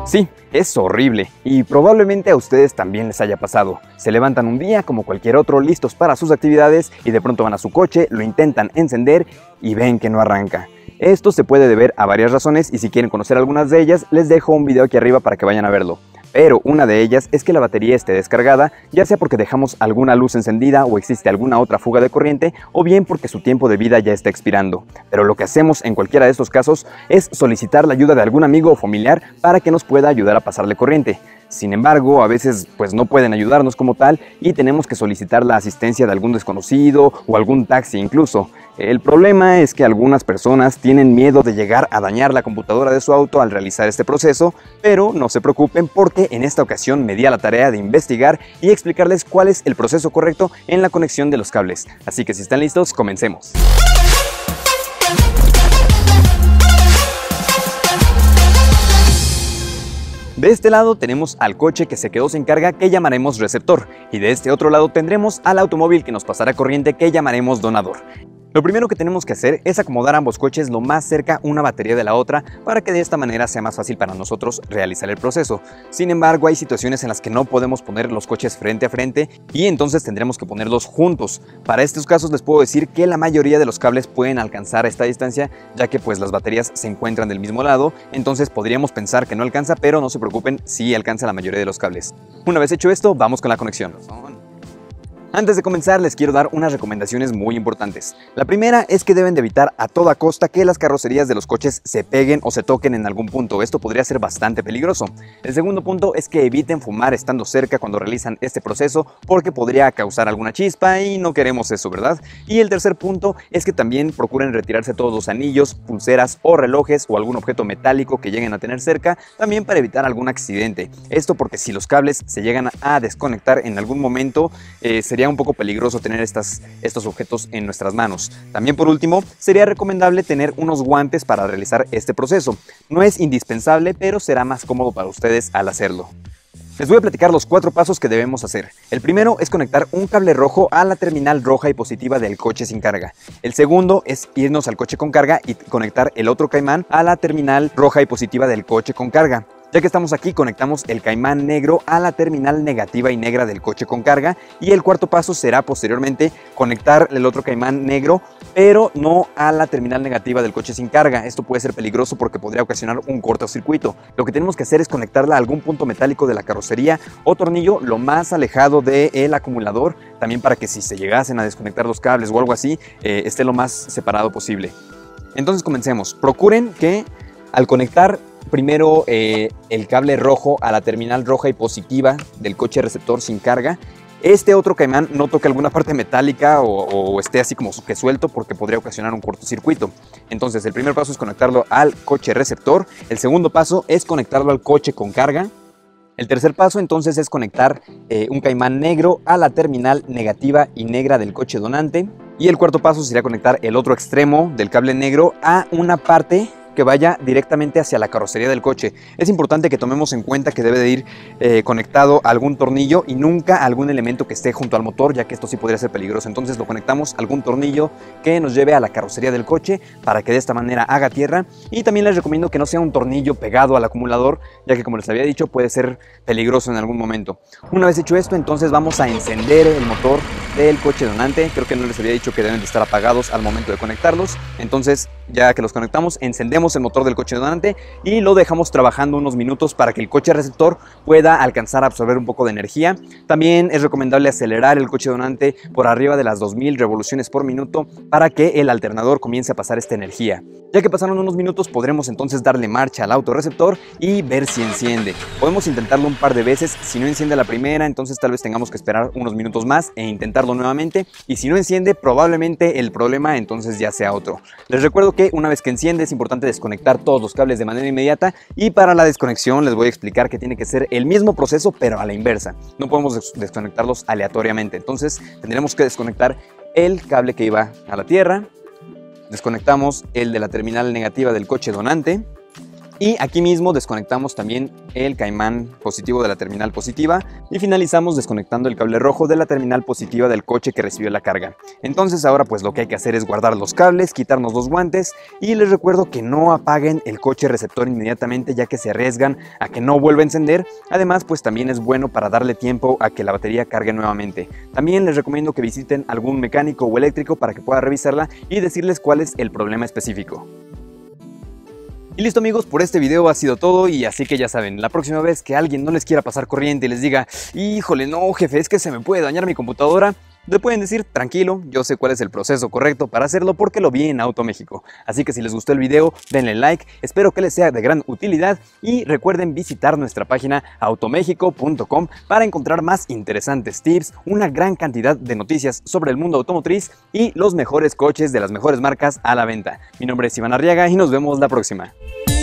Sí, es horrible y probablemente a ustedes también les haya pasado. Se levantan un día como cualquier otro, listos para sus actividades y de pronto van a su coche, lo intentan encender y ven que no arranca. Esto se puede deber a varias razones y si quieren conocer algunas de ellas, les dejo un video aquí arriba para que vayan a verlo. Pero una de ellas es que la batería esté descargada, ya sea porque dejamos alguna luz encendida o existe alguna otra fuga de corriente, o bien porque su tiempo de vida ya está expirando. Pero lo que hacemos en cualquiera de estos casos es solicitar la ayuda de algún amigo o familiar para que nos pueda ayudar a pasarle corriente. Sin embargo, a veces pues no pueden ayudarnos como tal y tenemos que solicitar la asistencia de algún desconocido o algún taxi incluso. El problema es que algunas personas tienen miedo de llegar a dañar la computadora de su auto al realizar este proceso, pero no se preocupen porque en esta ocasión me di a la tarea de investigar y explicarles cuál es el proceso correcto en la conexión de los cables. Así que si están listos, comencemos. De este lado tenemos al coche que se quedó sin carga, que llamaremos receptor, y de este otro lado tendremos al automóvil que nos pasará corriente, que llamaremos donador. Lo primero que tenemos que hacer es acomodar ambos coches lo más cerca una batería de la otra para que de esta manera sea más fácil para nosotros realizar el proceso. Sin embargo, hay situaciones en las que no podemos poner los coches frente a frente y entonces tendremos que ponerlos juntos. Para estos casos les puedo decir que la mayoría de los cables pueden alcanzar esta distancia, ya que pues las baterías se encuentran del mismo lado, entonces podríamos pensar que no alcanza, pero no se preocupen, sí alcanza la mayoría de los cables. Una vez hecho esto, vamos con la conexión. Antes de comenzar les quiero dar unas recomendaciones muy importantes. La primera es que deben de evitar a toda costa que las carrocerías de los coches se peguen o se toquen en algún punto. Esto podría ser bastante peligroso. El segundo punto es que eviten fumar estando cerca cuando realizan este proceso porque podría causar alguna chispa y no queremos eso, ¿verdad? Y el tercer punto es que también procuren retirarse todos los anillos, pulseras o relojes o algún objeto metálico que lleguen a tener cerca, también para evitar algún accidente. Esto porque si los cables se llegan a desconectar en algún momento, sería un poco peligroso tener estos objetos en nuestras manos. También por último, sería recomendable tener unos guantes para realizar este proceso. No es indispensable, pero será más cómodo para ustedes al hacerlo. Les voy a platicar los 4 pasos que debemos hacer. El primero es conectar un cable rojo a la terminal roja y positiva del coche sin carga. El segundo es irnos al coche con carga y conectar el otro caimán a la terminal roja y positiva del coche con carga. Ya que estamos aquí, conectamos el caimán negro a la terminal negativa y negra del coche con carga y el cuarto paso será posteriormente conectar el otro caimán negro, pero no a la terminal negativa del coche sin carga. Esto puede ser peligroso porque podría ocasionar un cortocircuito. Lo que tenemos que hacer es conectarla a algún punto metálico de la carrocería o tornillo lo más alejado del acumulador, también para que si se llegasen a desconectar los cables o algo así, esté lo más separado posible. Entonces comencemos. Procuren que al conectar primero el cable rojo a la terminal roja y positiva del coche receptor sin carga, este otro caimán no toque alguna parte metálica o esté así como que suelto porque podría ocasionar un cortocircuito. Entonces el primer paso es conectarlo al coche receptor, el segundo paso es conectarlo al coche con carga, el tercer paso entonces es conectar un caimán negro a la terminal negativa y negra del coche donante y el cuarto paso sería conectar el otro extremo del cable negro a una parte que vaya directamente hacia la carrocería del coche. Es importante que tomemos en cuenta que debe de ir conectado a algún tornillo y nunca a algún elemento que esté junto al motor, ya que esto sí podría ser peligroso. Entonces lo conectamos a algún tornillo que nos lleve a la carrocería del coche para que de esta manera haga tierra. Y también les recomiendo que no sea un tornillo pegado al acumulador, ya que como les había dicho puede ser peligroso en algún momento. Una vez hecho esto, entonces vamos a encender el motor del coche donante. Creo que no les había dicho que deben de estar apagados al momento de conectarlos. Entonces ya que los conectamos, encendemos el motor del coche donante y lo dejamos trabajando unos minutos para que el coche receptor pueda alcanzar a absorber un poco de energía. También es recomendable acelerar el coche donante por arriba de las 2000 revoluciones por minuto para que el alternador comience a pasar esta energía. Ya que pasaron unos minutos, podremos entonces darle marcha al autorreceptor y ver si enciende. Podemos intentarlo un par de veces. Si no enciende la primera, entonces tal vez tengamos que esperar unos minutos más e intentarlo nuevamente. Y si no enciende, probablemente el problema entonces ya sea otro. Les recuerdo que una vez que enciende es importante desconectar todos los cables de manera inmediata y para la desconexión les voy a explicar que tiene que ser el mismo proceso pero a la inversa. No podemos desconectarlos aleatoriamente. Entonces tendremos que desconectar el cable que iba a la tierra. Desconectamos el de la terminal negativa del coche donante. Y aquí mismo desconectamos también el caimán positivo de la terminal positiva y finalizamos desconectando el cable rojo de la terminal positiva del coche que recibió la carga. Entonces ahora pues lo que hay que hacer es guardar los cables, quitarnos los guantes y les recuerdo que no apaguen el coche receptor inmediatamente, ya que se arriesgan a que no vuelva a encender. Además pues también es bueno para darle tiempo a que la batería cargue nuevamente. También les recomiendo que visiten algún mecánico o eléctrico para que pueda revisarla y decirles cuál es el problema específico. Y listo amigos, por este video ha sido todo, y así que ya saben, la próxima vez que alguien no les quiera pasar corriente y les diga híjole, no jefe, es que se me puede dañar mi computadora, le pueden decir tranquilo, yo sé cuál es el proceso correcto para hacerlo porque lo vi en Automéxico. Así que si les gustó el video, denle like, espero que les sea de gran utilidad y recuerden visitar nuestra página automexico.com para encontrar más interesantes tips, una gran cantidad de noticias sobre el mundo automotriz y los mejores coches de las mejores marcas a la venta. Mi nombre es Iván Arriaga y nos vemos la próxima.